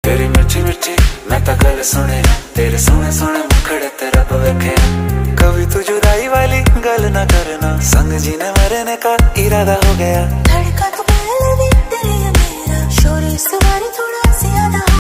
तेरी मिठी मिठी मैं तो गल सुने, तेरे सोने सोने मुखड़े ते रब वेखे। कभी तू जुदाई वाली गल ना करना, संग जीने मरने का इरादा हो गया।